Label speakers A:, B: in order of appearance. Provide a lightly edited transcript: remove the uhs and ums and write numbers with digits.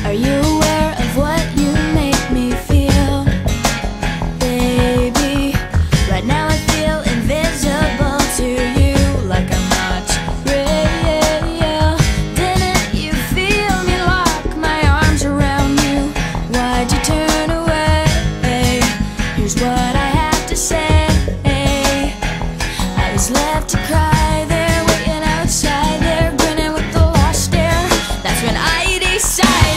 A: Are you aware of what you make me feel? Baby, right now I feel invisible to you, like I'm not real. Didn't you feel me lock my arms around you? Why'd you turn away? Here's what I have to say. I was left to cry there, waiting outside there, grinning with the lost stare. That's when I decide